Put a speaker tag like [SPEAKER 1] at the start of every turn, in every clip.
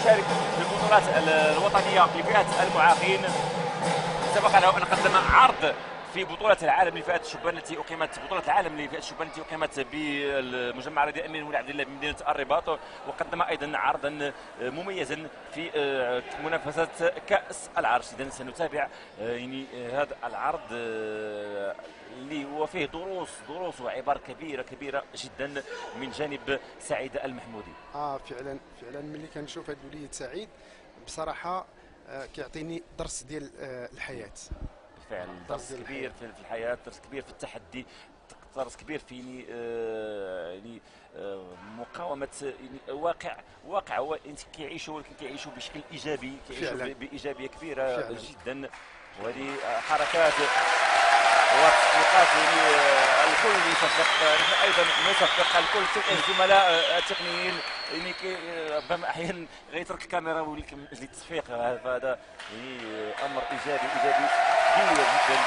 [SPEAKER 1] يشارك في البطولات الوطنيه لفئه المعاقين. سبق له ان قدم عرض في بطولة العالم لفئة الشبان التي أقيمت بطولة العالم لفئة الشبان التي أقيمت بالمجمع الرياضي أمين بن عبد الله بمدينة الرباط، وقدم أيضا عرضا مميزا في منافسة كأس العرش. إذا سنتابع يعني هذا العرض اللي هو فيه دروس وعبر كبيرة جدا من جانب سعيد المحمودي.
[SPEAKER 2] فعلا ملي كنشوف هذا وليد سعيد بصراحة كيعطيني درس ديال الحياة.
[SPEAKER 1] بالفعل درس كبير في الحياة، درس كبير في التحدي، درس كبير في يعني مقاومة يعني واقع هو انت كيعيشوا، ولكن كيعيشوا بشكل ايجابي، كيعيشوا بإيجابية كبيرة فعلا. جدا. وهذه حركات وتطبيقات يعني الكل يصفق، نحن ايضا نصفق الكل، الزملاء التقنيين يعني ربما احيانا غيترك الكاميرا ولكن للتصفيق، فهذا يعني امر ايجابي كبير جدا.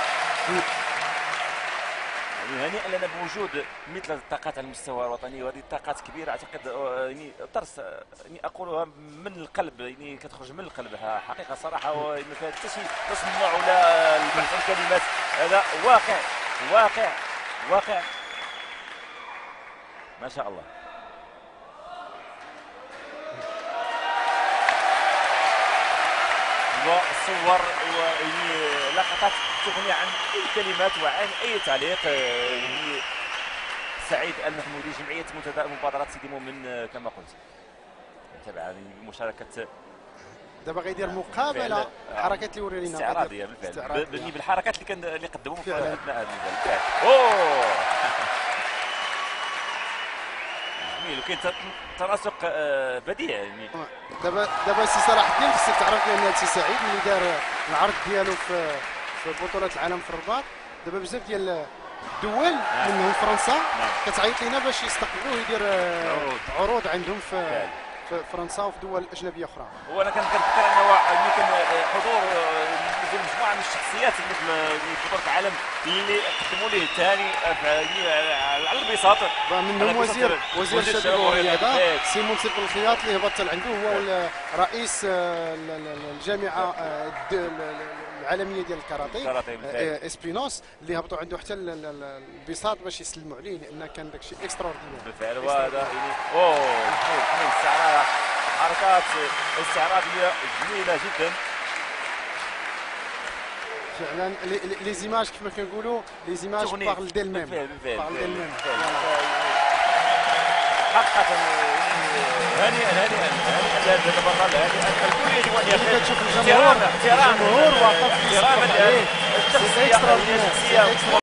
[SPEAKER 1] يعني هنيئا لنا بوجود مثل الطاقات على المستوى الوطني، وهذه الطاقات كبيره. اعتقد يعني درس يعني اقولها من القلب، يعني كتخرج من القلب حقيقه صراحه، وما فيها حتى شي تصنع ولا البحث عن كلمات. هذا واقع ما شاء الله. وصور ولقطات تغني عن اي كلمات وعن اي تعليق. يعني سعيد المحمودي، جمعيه منتدى مبادرات سيدي مؤمن كما قلت، تابع يعني مشاركه.
[SPEAKER 2] دابا غيدير مقابله الحركات اللي وري لنا
[SPEAKER 1] استعراضيه بالفعل بالحركات اللي قدموها في اثناء هذا بالفعل. اوه جميل، وكاين تناسق بديع يعني.
[SPEAKER 2] دابا سي صلاح الدين خصك تعرف بان سي سعيد اللي دار العرض ديالو في بطولة العالم في الرباط، دابا بزاف ديال الدول منهم فرنسا كتعيط لينا باش يستقبلوه يدير عروض عندهم في فرنسا وفي دول اجنبيه اخرى.
[SPEAKER 1] وانا كنتذكر انه يمكن حضور في مجموعه من الشخصيات مثل بطولة العالم اللي قدموا ليه ثاني على البساط،
[SPEAKER 2] منهم وزير الشباب والرياضه سيمون سيف الخياط اللي هبط عنده، هو رئيس الجامعه العالميه ديال الكاراتيه اسبينوس اللي هبطوا عنده حتى البساط باش يسلموا عليه، لان كان داكشي اكستراوردينير
[SPEAKER 1] بالفعل. وهذا جميل استعراض، حركات استعراضيه جميله جدا
[SPEAKER 2] فعلا. لي زيماج كما كنقولوا لي زيماج بارل ديل ميم
[SPEAKER 1] حقا. هنيئا لهذا البطل، الكل يجب ان يقف.
[SPEAKER 2] كتشوف الجمهور واقف
[SPEAKER 1] احتراما لهذه الشخصيه